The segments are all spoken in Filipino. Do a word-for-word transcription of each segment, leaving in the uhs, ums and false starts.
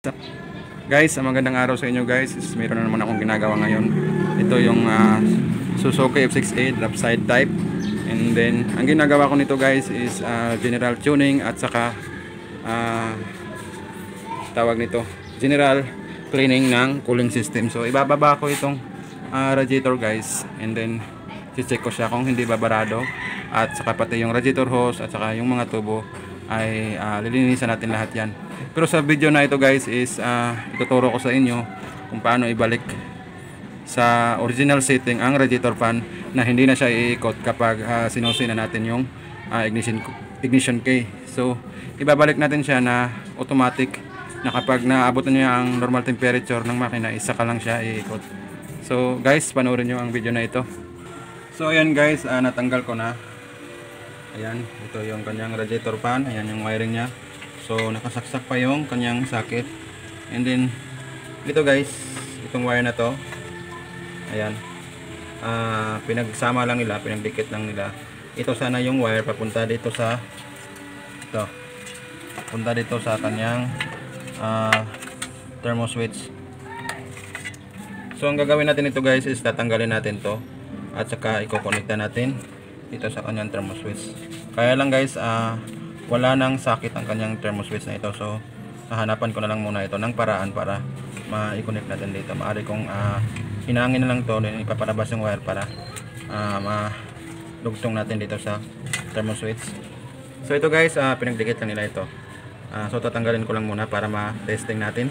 Guys, magandang araw sa inyo guys. Is, meron na naman akong ginagawa ngayon. Ito yung uh, Suzuki F six A drop side type. And then, ang ginagawa ko nito guys is uh, general tuning at saka uh, tawag nito, general cleaning ng cooling system. So, ibababa ko itong uh, radiator guys. And then, check ko siya kung hindi babarado. At saka pati yung radiator hose at saka yung mga tubo ay uh, lilinisan natin lahat yan. Pero sa video na ito guys is uh, ituturo ko sa inyo kung paano ibalik sa original setting ang radiator fan na hindi na siya iikot kapag uh, sinusi na natin yung uh, ignition, ignition key. So ibabalik natin siya na automatic na kapag naabot na niya ang normal temperature ng makina, isa ka lang siya iikot. So guys, panoorin nyo ang video na ito. So ayan guys, uh, natanggal ko na. Ayan, ito yung kanyang radiator fan. Ayan yung wiring niya. So nakasaksak pa yung kanyang socket. And then ito guys, itong wire na to, ayan, uh, pinagsama lang nila, pinagdikit lang nila. Ito sana yung wire papunta dito sa ito, punta dito sa kanyang uh, thermo switch. So ang gagawin natin ito guys is tatanggalin natin to at saka i-connecta natin dito sa kanyang thermo switch. Kaya lang guys, ah uh, wala nang sakit ang kanyang thermo switch na ito. So hahanapan ko na lang muna ito ng paraan para ma-connect natin dito. Maaari kong uh, hinangin na lang ito, then ipapalabas yung wire para uh, ma-dugtong natin dito sa thermo switch. So ito guys, uh, pinagdikit lang nila ito. uh, So tatanggalin ko lang muna para ma-testing natin.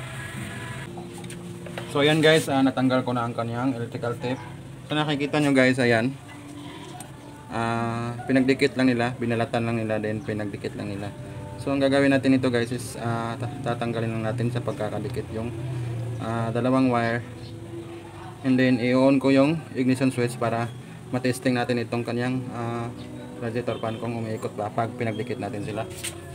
So ayan guys, uh, natanggal ko na ang kanyang electrical tape. So nakikita nyo guys, ayan, Uh, pinagdikit lang nila, binalatan lang nila, then pinagdikit lang nila. So ang gagawin natin ito guys is uh, tatanggalin lang natin sa pagkakadikit yung uh, dalawang wire, and then i-on ko yung ignition switch para matesting natin itong kanyang uh, radiator fan kung umiikot ba pag pinagdikit natin sila.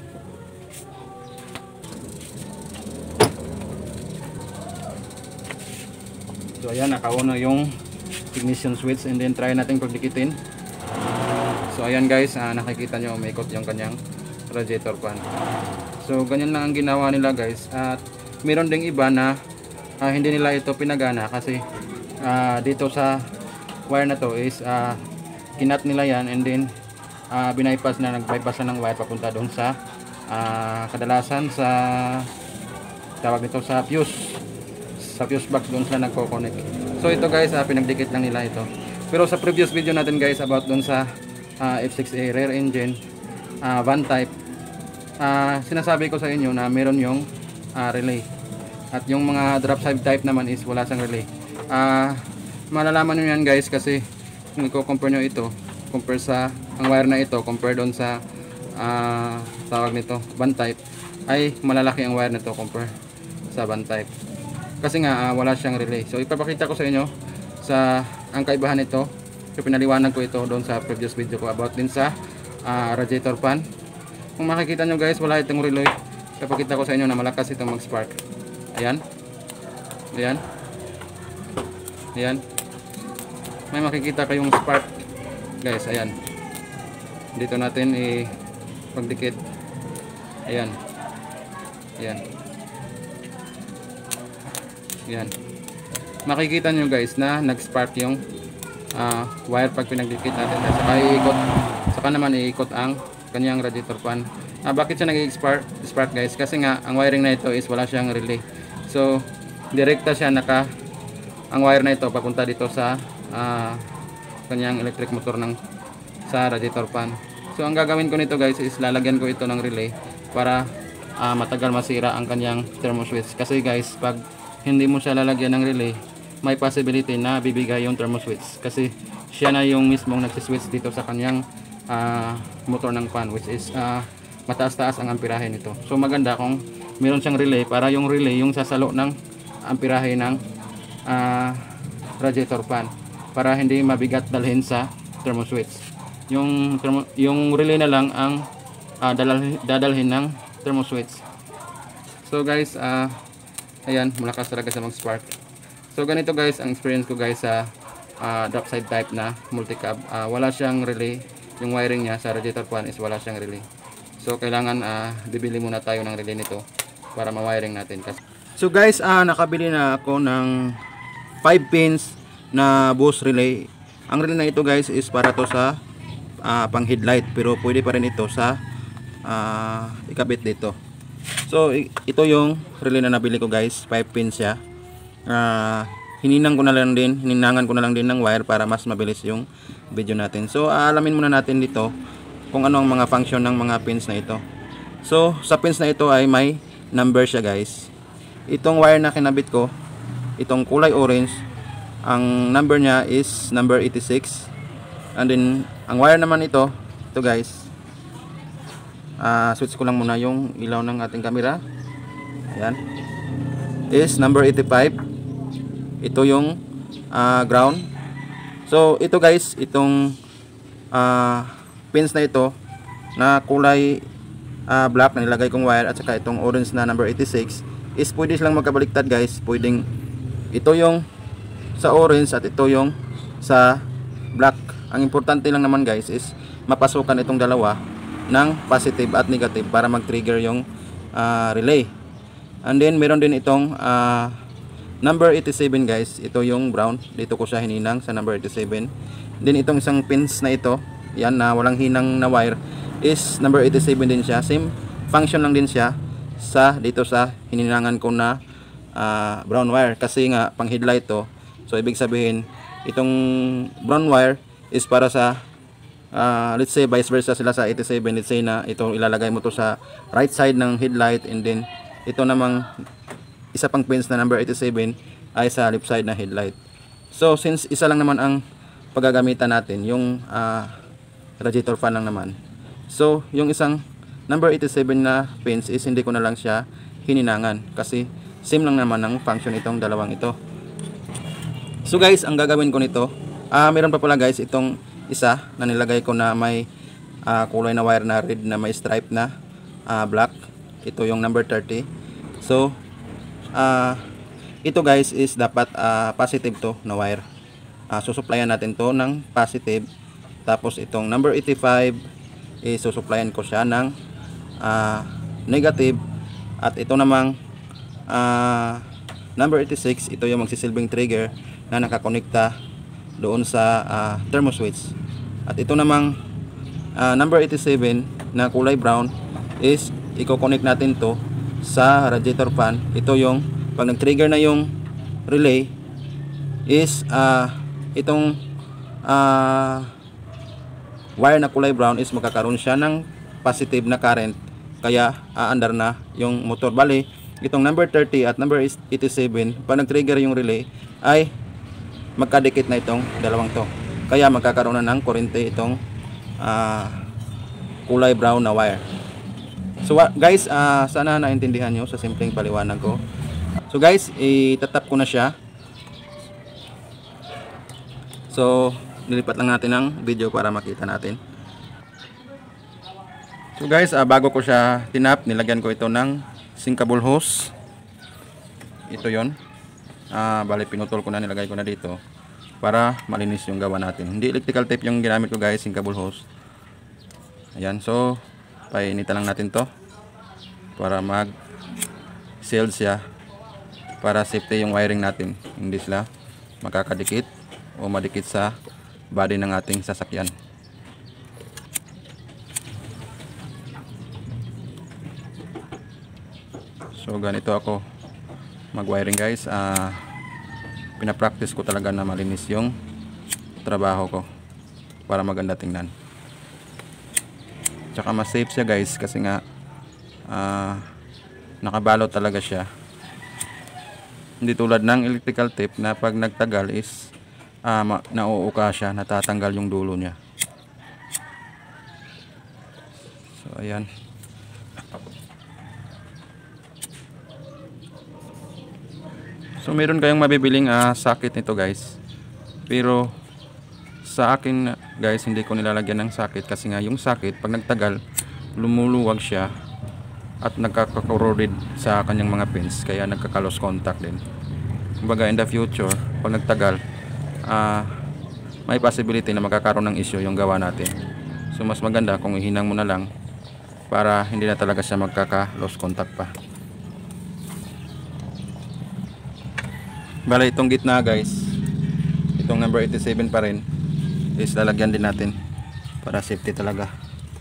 So ayan, naka-on na yung ignition switch, and then try natin pagdikitin. So ayan guys, uh, nakikita nyo umiikot yung kanyang radiator fan. So ganyan lang ang ginawa nila guys. At meron ding iba na uh, hindi nila ito pinagana kasi uh, dito sa wire na to is uh, kinat nila yan, and then uh, binaypass na, nagbypass na ng wire papunta doon sa uh, kadalasan sa tawag nito sa fuse, sa fuse box, doon sila nagko-connect. So ito guys, uh, pinagdikit lang nila ito. Pero sa previous video natin guys about doon sa Uh, F six A rear engine uh, van type, uh, sinasabi ko sa inyo na meron yung uh, relay, at yung mga drop side type naman is wala sang relay. Uh, malalaman nyo yan guys kasi kung i-compare nyo ito, compare sa ang wire na ito, compare doon sa uh, tawag nito van type, ay malalaki ang wire na to compare sa van type kasi nga uh, wala siyang relay. So ipapakita ko sa inyo sa ang kaibahan nito. So pinaliwanag ko ito doon sa previous video ko about din sa uh, radiator fan. Kung makikita nyo guys, wala itong relay. Ipapakita ko sa inyo na malakas itong mag spark. Ayan, ayan, ayan, may makikita kayong spark guys. Ayan, dito natin i-pagdikit. Ayan, ayan, ayan, makikita nyo guys na nag spark yung Uh, wire pag pinagdikit natin. Saka iikot, saka naman iikot ang kanyang radiator fan. Uh, bakit siya nag-spark spark guys? Kasi nga ang wiring na ito is wala siyang relay. So direkta siya naka ang wire na ito papunta dito sa uh, kanyang electric motor ng sa radiator fan. So ang gagawin ko nito guys is lalagyan ko ito ng relay para uh, matagal masira ang kanyang thermo switch. Kasi guys, pag hindi mo siya lalagyan ng relay, may possibility na bibigay yung thermo switch kasi siya na yung mismong nagsiswitch dito sa kanyang uh, motor ng fan, which is uh, mataas-taas ang amperahe nito. So maganda kung meron siyang relay para yung relay yung sasalo ng amperahe ng uh, radiator fan para hindi mabigat dalhin sa thermo switch. Yung, thermo, yung relay na lang ang uh, dadalhin, dadalhin ng thermo switch. So guys, uh, ayan, malakas talaga sa mag-spark. So ganito guys ang experience ko guys sa uh, drop side type na multi-cab. Uh, wala siyang relay. Yung wiring niya sa radiator fan is wala siyang relay. So kailangan uh, bibili muna tayo ng relay nito para ma-wiring natin. So guys, ah, nakabili na ako ng five pins na boost relay. Ang relay na ito guys is para to sa uh, pang headlight, pero pwede pa rin ito sa uh, ikabit dito. So ito yung relay na nabili ko guys, five pins siya. Uh, hininang ko na lang din, hininangan ko na lang din ng wire para mas mabilis yung video natin. So aalamin muna natin dito kung ano ang mga function ng mga pins na ito. So sa pins na ito ay may number siya guys. Itong wire na kinabit ko, itong kulay orange, ang number niya is number eighty-six. And then ang wire naman ito, ito guys, uh, switch ko lang muna yung ilaw ng ating camera. Ayan, is number eighty-five. Ito yung uh, ground. So ito guys, itong uh, pins na ito na kulay uh, black na nilagay kong wire, at saka itong orange na number eighty-six is pwede silang magkabaliktad guys. Pwedeng ito yung sa orange at ito yung sa black. Ang importante lang naman guys is mapasukan itong dalawa ng positive at negative para mag-trigger yung uh, relay. And then meron din itong uh, number eighty-seven guys. Ito yung brown. Dito ko siya hininang sa number eighty-seven. Then itong isang pins na ito, yan na walang hinang na wire, is number eighty-seven din siya. Same function lang din siya sa dito sa hininangan ko na uh, brown wire, kasi nga pang headlight to. So ibig sabihin itong brown wire is para sa uh, let's say vice versa sila sa eighty-seven. Let's say na ito ilalagay mo to sa right side ng headlight, and then ito namang isa pang pins na number eighty-seven ay sa left side na headlight. So since isa lang naman ang paggagamitan natin, yung uh, radiator fan lang naman, so yung isang number eighty-seven na pins is hindi ko na lang siya hininangan, kasi same lang naman ang function itong dalawang ito. So guys, ang gagawin ko nito, uh, meron pa pala guys itong isa na nilagay ko na may uh, kulay na wire na red na may stripe na uh, black. Ito yung number thirty. So uh, ito guys is dapat uh, positive to na wire. Uh, susuplayan natin to ng positive. Tapos itong number eighty-five is susuplayan ko siya ng uh, negative. At ito namang uh, number eighty-six, ito yung magsisilbing trigger na nakakonekta doon sa uh, thermo switch. At ito namang uh, number eighty-seven na kulay brown is i-connect natin to sa radiator fan. Ito yung pag nag-trigger na yung relay is uh, itong uh, wire na kulay brown is magkakaroon siya ng positive na current, kaya aandar na yung motor. Bali, itong number thirty at number eighty-seven, pag nag-trigger yung relay ay magkadikit na itong dalawang to, kaya magkakaroon na ng kurente itong uh, kulay brown na wire. So guys, uh, sana naintindihan nyo sa simpleng paliwanag ko. So guys, itatap ko na siya. So nilipat lang natin ang video para makita natin. So guys, uh, bago ko siya tinap, nilagyan ko ito ng sinkable hose. Ito yon. Uh, bali pinutol ko na, nilagay ko na dito para malinis yung gawa natin. Hindi electrical tape yung ginamit ko guys, sinkable hose. Ayan, so painitan lang natin to para mag sealed siya, para safety yung wiring natin, hindi sila makakadikit o madikit sa body ng ating sasakyan. So ganito ako mag-wiring guys. uh, Pinapractice ko talaga na malinis yung trabaho ko para maganda tingnan. Tsaka mas safe siya guys, kasi nga uh, nakabalot talaga siya. Hindi tulad ng electrical tape na pag nagtagal is uh, nauuka siya, natatanggal yung dulo niya. So ayan. So meron kayong mabibiling uh, socket nito guys, pero sa akin guys hindi ko nilalagyan ng socket, kasi nga yung socket pag nagtagal lumuluwag siya at nagkaka-corroded sa kanyang mga pins, kaya nagkaka-loss contact din. Kumbaga in the future pag nagtagal uh, may possibility na magkakaroon ng issue yung gawa natin. So mas maganda kung ihinang mo na lang para hindi na talaga siya magkaka-loss contact pa. Bale, itong gitna guys, itong number eighty-seven pa rin, is lalagyan din natin para safety talaga.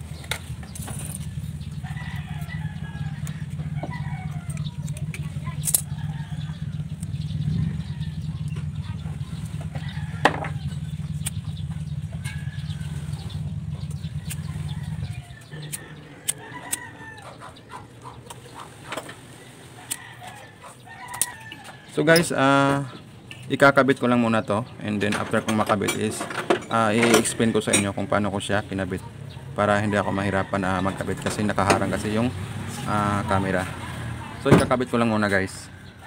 So guys, uh, ikakabit ko lang muna to, and then after kong makabit is uh, i-explain ko sa inyo kung paano ko siya kinabit para hindi ako mahirapan uh, magkabit kasi nakaharang kasi yung uh, camera. So ikakabit ko lang muna guys.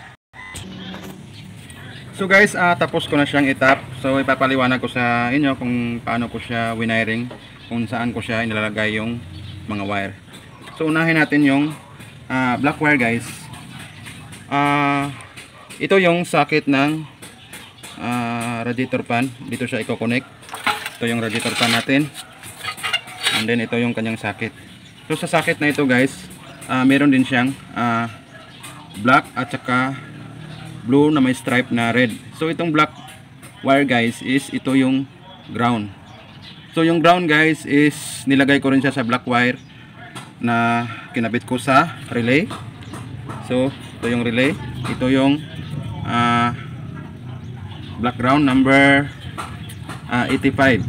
So guys, uh, tapos ko na siyang itap. So ipapaliwanag ko sa inyo kung paano ko siya wiring, kung saan ko siya nilalagay yung mga wire. So unahin natin yung uh, black wire guys. Ah... Uh, Ito yung socket ng uh, radiator fan. Dito siya i-connect. Ito yung radiator fan natin. And then ito yung kanyang socket. So sa socket na ito guys, uh, meron din siyang uh, black at saka blue na may stripe na red. So itong black wire guys is ito yung ground. So yung ground guys is nilagay ko rin siya sa black wire na kinabit ko sa relay. So ito yung relay. Ito yung Uh, black ground number uh, eighty-five.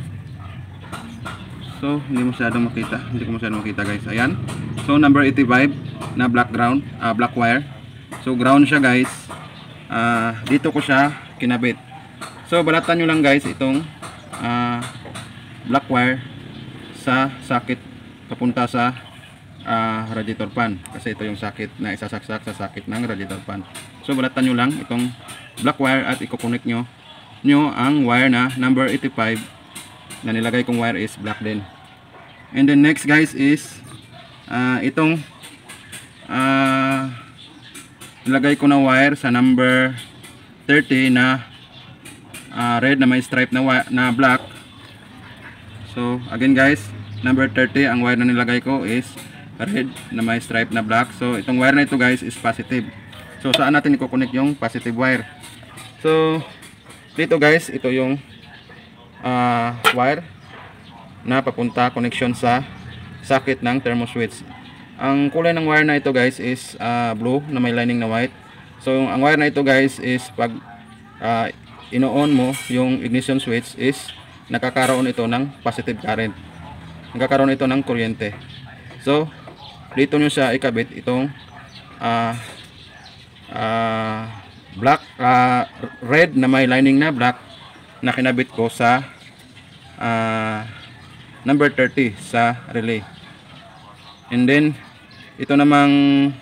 So hindi masyadong makita, hindi ko masyadong makita guys. Ayan. So number eighty-five na black ground, uh, black wire. So ground siya guys. Uh, dito ko siya kinabit. So balatan nyo lang guys itong uh, black wire sa socket papunta sa uh, radiator fan, kasi ito yung socket na isasaksak sa socket ng radiator fan. So balatan nyo lang itong black wire at i-connect nyo nyo ang wire na number eighty-five na nilagay kong wire is black din. And then next guys is uh, itong uh, nilagay ko na wire sa number thirty na uh, red na may stripe na, na black. So again guys, number thirty ang wire na nilagay ko is red na may stripe na black. So itong wire na ito guys is positive. So saan natin i-connect yung positive wire? So dito guys, ito yung uh, wire na papunta connection sa socket ng thermo switch. Ang kulay ng wire na ito guys is uh, blue na may lining na white. So ang wire na ito guys is pag uh, ino-on mo yung ignition switch is nakakaroon ito ng positive current. Nagkakaroon ito ng kuryente. So dito nyo siya ikabit itong uh, uh, black uh, red na may lining na black na kinabit ko sa uh, number thirty sa relay. And then ito namang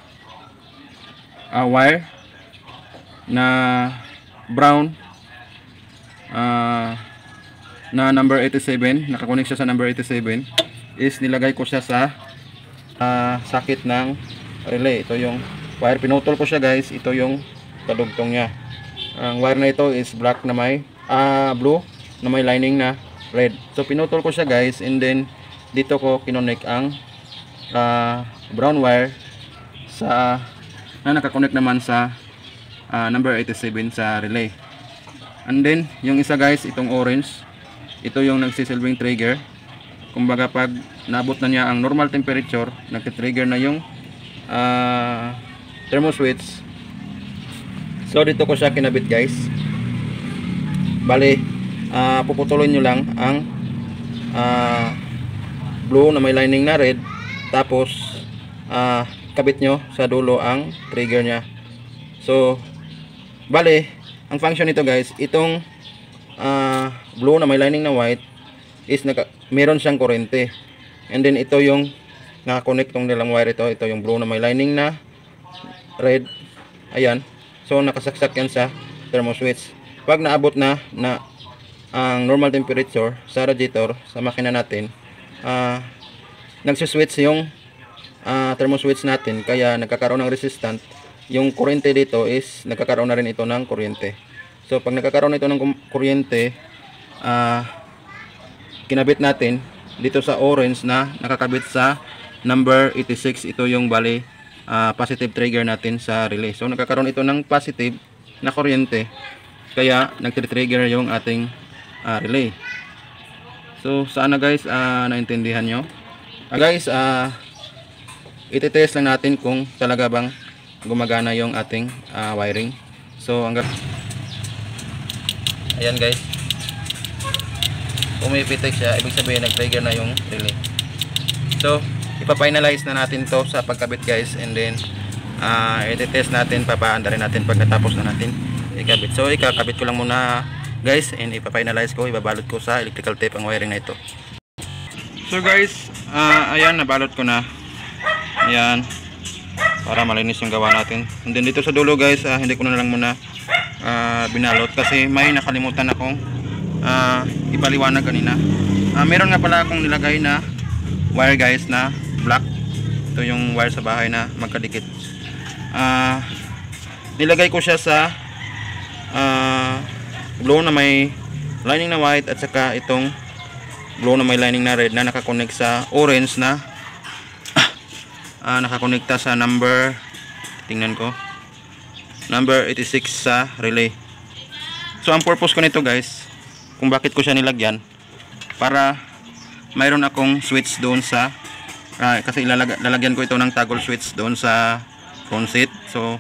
uh, wire na brown uh, na number eighty-seven, nakakonek siya sa number eighty-seven, is nilagay ko siya sa uh, socket ng relay. Ito yung wire, pinutol ko siya guys. Ito yung kadugtong niya. Ang wire na ito is black na may uh, blue na may lining na red. So pinutol ko siya guys, and then dito ko kinonek ang uh, brown wire sa na nakakonek naman sa uh, number eighty-seven sa relay. And then yung isa guys, itong orange, ito yung nagsisilbing trigger. Kumbaga pag naabot na niya ang normal temperature, nagti-trigger na yung uh, thermo switch. So dito ko siya kinabit guys. Bali uh, puputulin nyo lang ang uh, blue na may lining na red, tapos uh, kabit nyo sa dulo ang trigger nya. So bali ang function nito guys, itong uh, blue na may lining na white is naka, meron siyang kuryente. And then ito yung nakakonect tong nilang wire ito. Ito yung blue na may lining na red. Ayan. So nakasaksak yan sa thermo switch. Pag naabot na na ang normal temperature sa radiator sa makina natin, uh, nagsiswitch yung uh, thermo switch natin, kaya nagkakaroon ng resistant. Yung kuryente dito is nagkakaroon na rin ito ng kuryente. So pag nagkakaroon ito ng kuryente, uh, kinabit natin dito sa orange na nakakabit sa number eighty-six. Ito yung bali uh, positive trigger natin sa relay. So nagkakaroon ito ng positive na kuryente, kaya nagtre-trigger yung ating uh, relay. So sana guys uh, naintindihan nyo. Uh, guys, uh, iti-test lang natin kung talaga bang gumagana yung ating uh, wiring. So hanggang ayan guys, pumipitik siya, ibig sabihin nag-trigger na yung relay. So ipa-finalize na natin to sa pagkabit guys, and then uh, iti-test natin, papaanda rin natin pagkatapos na natin ikabit. So ikakabit ko lang muna guys, and ipa-finalize ko, ibabalot ko sa electrical tape ang wiring na ito. So guys, uh, ayan, nabalot ko na. Ayan, para malinis yung gawa natin. And then dito sa dulo guys, uh, hindi ko na lang muna uh, binalot kasi may nakalimutan akong uh, ipaliwanag kanina. Uh, meron nga pala akong nilagay na wire guys na black. Ito yung wire sa bahay na magkadikit. Uh, nilagay ko siya sa uh, blue na may lining na white, at saka itong blue na may lining na red na nakakonect sa orange na uh, nakakonekta sa number, tingnan ko, number eighty-six sa relay. So ang purpose ko nito guys, kung bakit ko siya nilagyan, para mayroon akong switch doon sa uh, kasi ilalag lalagyan ko ito ng toggle switch doon sa front seat. So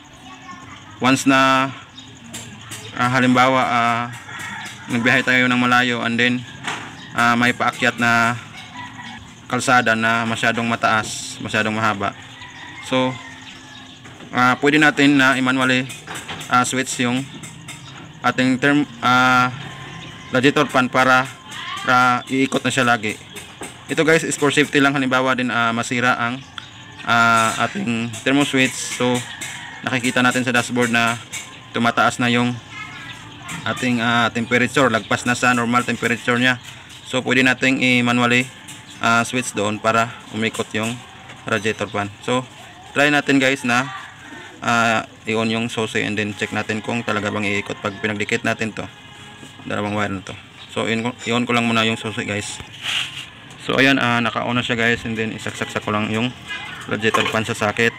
once na uh, halimbawa uh, nagbiyahe tayo ng malayo, and then uh, may paakyat na kalsada na masyadong mataas, masyadong mahaba, so uh, pwede natin na i-manually uh, switch yung ating term uh, radiator fan para para iikot na siya lagi. Ito guys is for safety lang, halimbawa din uh, masira ang uh, ating thermo switch, so nakikita natin sa dashboard na tumataas na yung ating uh, temperature, lagpas na sa normal temperature niya. So pwede nating i-manually uh, switch doon para umikot yung radiator fan. So try natin guys na uh, i-on yung susi, and then check natin kung talaga bang iikot pag pinagdikit natin to dalawang wire na to. So i-on ko lang muna yung susi guys. So ayan, uh, naka-on na siya guys, and then isaksak ko lang yung radiator fan sa socket.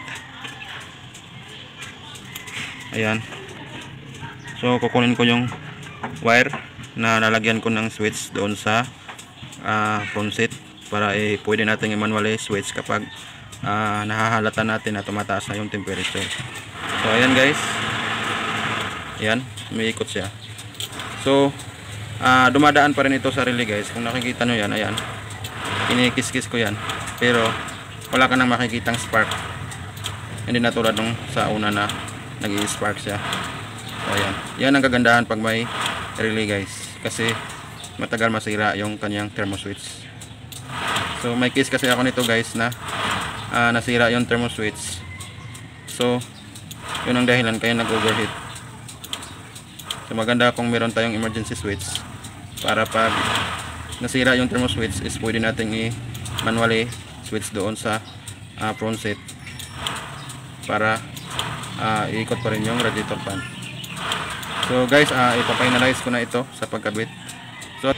Ayan. So kukunin ko yung wire na lalagyan ko ng switch doon sa uh, front seat para eh, pwede natin i-manually switch kapag uh, nahahalata natin na tumataas na yung temperature. So ayan guys, ayan, umiikot siya. So uh, dumadaan pa rin ito sa relay guys, kung nakikita nyo yan, ayan, kinikis-kis ko yan, pero wala ka nang makikitang spark, hindi na tulad nung sa una na nag-i-spark siya. So ayan, yan ang kagandahan pag may relay guys, kasi matagal masira yung kanyang thermo switch. So may case kasi ako nito guys na uh, nasira yung thermo switch. So yun ang dahilan kaya nag-overheat. So maganda kung meron tayong emergency switch para pag nasira yung thermo switch is pwede natin i-manually switch doon sa uh, front seat para uh, iikot pa rin yung radiator fan. So guys, uh, ipa-finalize ko na ito sa pagkabit. So,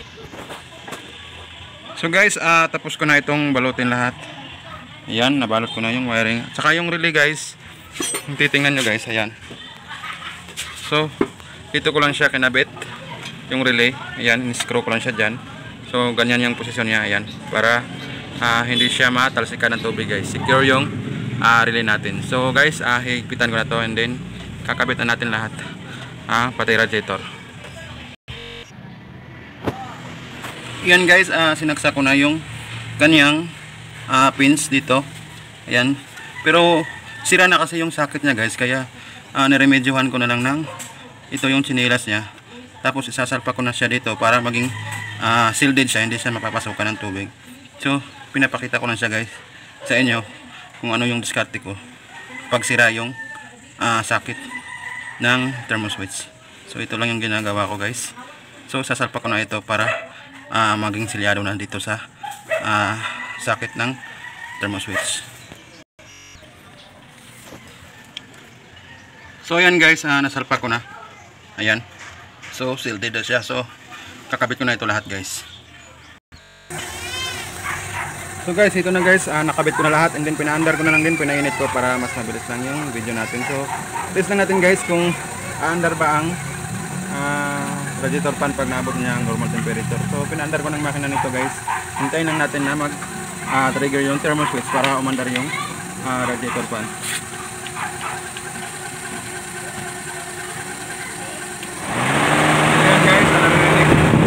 so guys, uh, tapos ko na itong balutin lahat. Ayan, nabalot ko na yung wiring. Tsaka yung relay guys, kung titingnan nyo guys, ayan. So, dito ko lang siya kinabit, yung relay. Ayan, in-screw ko lang siya dyan. So, ganyan yung posisyon niya, ayan. Para uh, hindi siya matalsikan ng tubig guys. Secure yung uh, relay natin. So guys, uh, higpitan ko na to, and then kakabit na natin lahat. Ah, pati radiator. Yan guys, uh, sinaksak ko na yung kanyang uh, pins dito. Ayan. Pero sira na kasi yung socket niya guys, kaya uh, niremedyohan ko na lang ng ito yung chinelas niya. Tapos isasalpa ko na siya dito para maging uh, shielded siya, hindi siya mapapasukan ng tubig. So pinapakita ko lang siya guys sa inyo kung ano yung diskarte ko pag sira yung uh, socket ng thermo switch. So ito lang yung ginagawa ko guys. So sasalpa ko na ito para uh, maging silyado na dito sa uh, socket ng thermo switch. So ayan guys, uh, nasalpa ko na. Ayan. So shielded na siya. So kakabit ko na ito lahat guys. So guys, ito na guys, uh, nakabit ko na lahat, and then pinaandar ko na lang din, pinainit ko para mas mabilis lang yung video natin. So test lang natin guys kung aandar ba ang uh, radiator fan pag naabot niya ang normal temperature. So pinaandar ko ng makina nito guys. Hintayin lang natin na mag uh, trigger yung thermal switch para umandar yung uh, radiator fan. Ayan guys, narinig.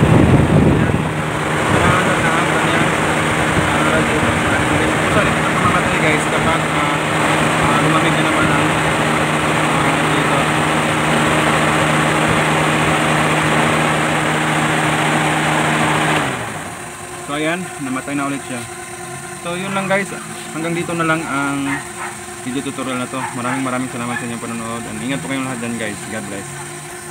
Pinaandar na ang kanyang uh, radiator fan. Sorry, mamatay guys kapag uh, uh, lumamig na naman ang uh, radiator. So ayan, namatay na ulit siya. So yun lang guys, hanggang dito na lang ang video tutorial na to. Maraming maraming salamat sa inyong panonood. And ingat po kayong lahat dyan guys. God bless.